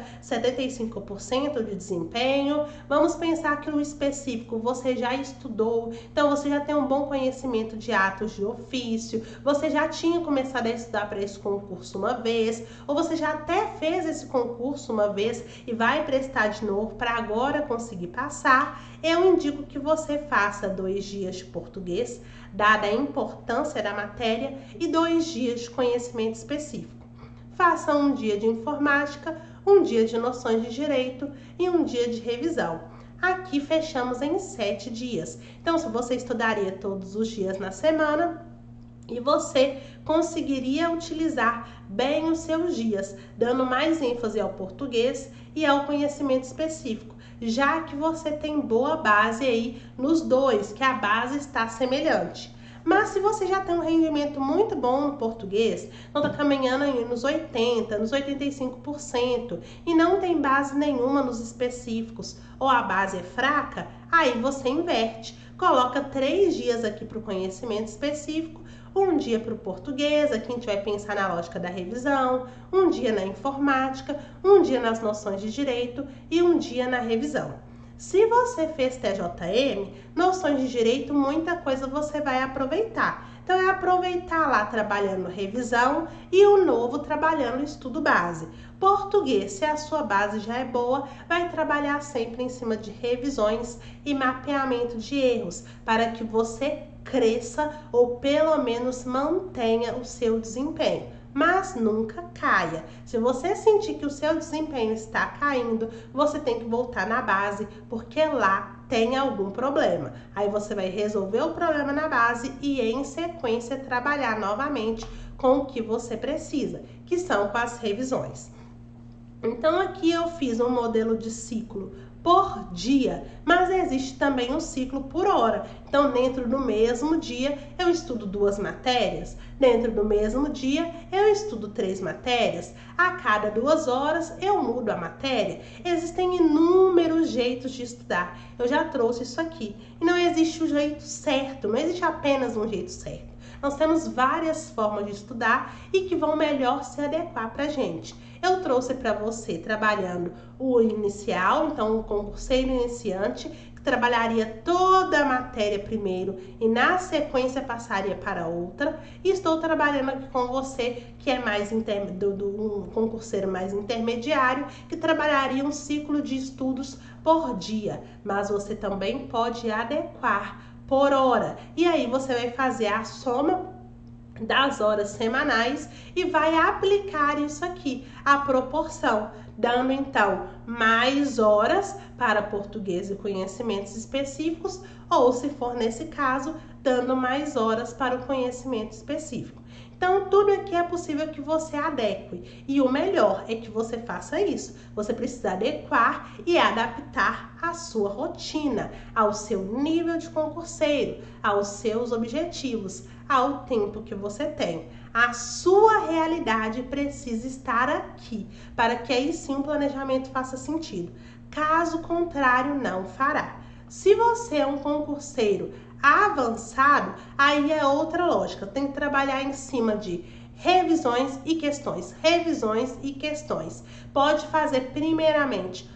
75% de desempenho. Vamos pensar que no específico você já estudou, então você já tem um bom conhecimento de atos de ofício, você já tinha começado a estudar para esse concurso uma vez, ou você já até fez esse concurso uma vez e vai prestar de novo para agora conseguir passar. Eu indico que você faça 2 dias de português, dada a importância da matéria, e 2 dias de conhecimento específico. Faça um dia de informática, um dia de noções de direito e um dia de revisão. Aqui fechamos em 7 dias. Então, se você estudaria todos os dias na semana, e você conseguiria utilizar bem os seus dias, dando mais ênfase ao português e ao conhecimento específico, já que você tem boa base aí nos dois, que a base está semelhante. Mas se você já tem um rendimento muito bom no português, não está caminhando aí nos 80%, nos 85% e não tem base nenhuma nos específicos ou a base é fraca, aí você inverte. Coloca 3 dias aqui para o conhecimento específico, um dia para o português, aqui a gente vai pensar na lógica da revisão, um dia na informática, um dia nas noções de direito e um dia na revisão. Se você fez TJM, noções de direito, muita coisa você vai aproveitar. Então, é aproveitar lá trabalhando revisão e o novo trabalhando estudo base. Português, se a sua base já é boa, vai trabalhar sempre em cima de revisões e mapeamento de erros, para que você cresça ou pelo menos mantenha o seu desempenho. Mas nunca caia. Se você sentir que o seu desempenho está caindo, você tem que voltar na base, porque lá tem algum problema. Aí você vai resolver o problema na base e em sequência trabalhar novamente com o que você precisa, que são com as revisões. Então aqui eu fiz um modelo de ciclo por dia, mas existe também um ciclo por hora. Então, dentro do mesmo dia, eu estudo 2 matérias. Dentro do mesmo dia, eu estudo 3 matérias. A cada 2 horas, eu mudo a matéria. Existem inúmeros jeitos de estudar. Eu já trouxe isso aqui. E não existe o jeito certo, não existe apenas um jeito certo. Nós temos várias formas de estudar e que vão melhor se adequar para a gente. Eu trouxe para você trabalhando o inicial, então o concurseiro iniciante, que trabalharia toda a matéria primeiro e na sequência passaria para outra. E estou trabalhando aqui com você, que é mais um concurseiro mais intermediário, que trabalharia um ciclo de estudos por dia, mas você também pode adequar por hora. E aí você vai fazer a soma das horas semanais e vai aplicar isso aqui, a proporção, dando então mais horas para português e conhecimentos específicos, ou se for nesse caso, dando mais horas para o conhecimento específico. Então, tudo aqui é possível que você adeque. E o melhor é que você faça isso. Você precisa adequar e adaptar a sua rotina, ao seu nível de concurseiro, aos seus objetivos, ao tempo que você tem. A sua realidade precisa estar aqui, para que aí sim o planejamento faça sentido. Caso contrário, não fará. Se você é um concurseiro avançado, aí é outra lógica. Tem que trabalhar em cima de revisões e questões. Revisões e questões. Pode fazer primeiramente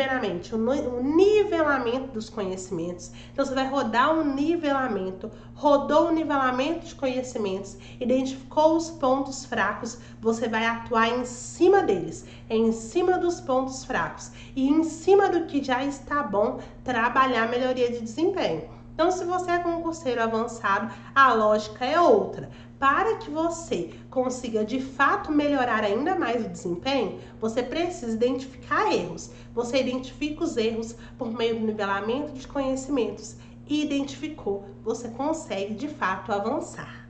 o nivelamento dos conhecimentos. Então, você vai rodar um nivelamento, rodou o nivelamento de conhecimentos, identificou os pontos fracos, você vai atuar em cima deles, em cima dos pontos fracos e em cima do que já está bom, trabalhar a melhoria de desempenho. Então, se você é concurseiro avançado, a lógica é outra. Para que você consiga de fato melhorar ainda mais o desempenho, você precisa identificar erros. Você identifica os erros por meio do nivelamento de conhecimentos e identificou, você consegue de fato avançar.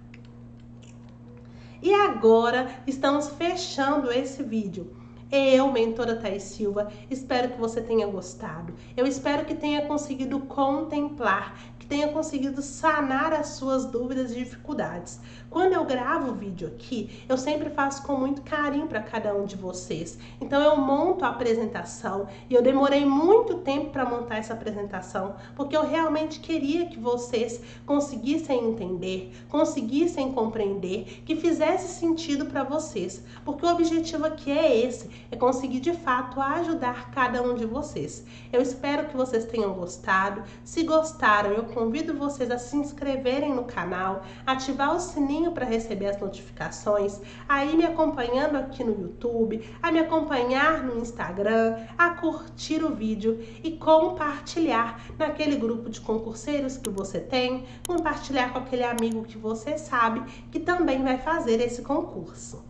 E agora estamos fechando esse vídeo. Eu, mentora Thaís Silva, espero que você tenha gostado. Eu espero que tenha conseguido contemplar, que tenha conseguido sanar as suas dúvidas e dificuldades. Quando eu gravo o vídeo aqui, eu sempre faço com muito carinho para cada um de vocês. Então eu monto a apresentação e eu demorei muito tempo para montar essa apresentação, porque eu realmente queria que vocês conseguissem entender, conseguissem compreender, que fizesse sentido para vocês, porque o objetivo aqui é esse, é conseguir de fato ajudar cada um de vocês. Eu espero que vocês tenham gostado. Se gostaram, eu convido vocês a se inscreverem no canal, ativar o sininho para receber as notificações, aí me acompanhando aqui no YouTube, a me acompanhar no Instagram, a curtir o vídeo e compartilhar naquele grupo de concurseiros que você tem, compartilhar com aquele amigo que você sabe que também vai fazer esse concurso.